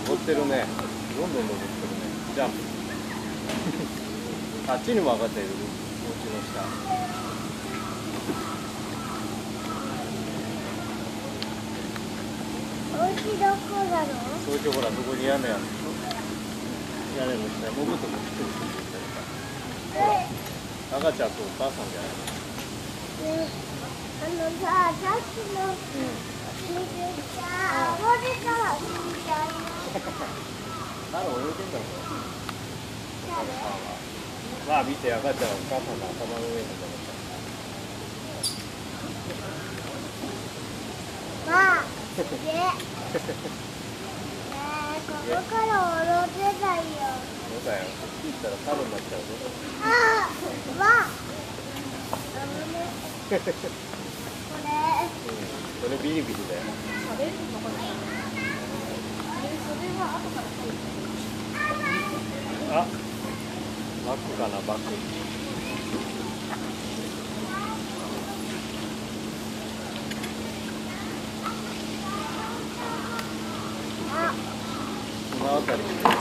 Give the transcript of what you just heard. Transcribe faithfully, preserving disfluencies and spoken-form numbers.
登ってるね。どんどん登ってるね。ジャンプ。あっちにも上がってる。お家の下。 お家どこだろう？ そういうところはそこに屋根ある。屋根の下に潜るとこ来てる。赤ちゃんとお母さんじゃないの？ ね、あのさ、さっきの水さ、溺れたら死んじゃうよ。 あれ泳いでんだろう。まあ見て、赤ちゃんお母さんの頭の上に乗まあ、で、ねえ、ここから踊ってたよ。 そうだよ。こっち行ったら猿になっちゃうぞ。 ああ、わあ、危ね。これ。 それビリビリだよ。 食べるのかな。それは後から食べる。 あ、バックかな、バック。 あ、 この辺り。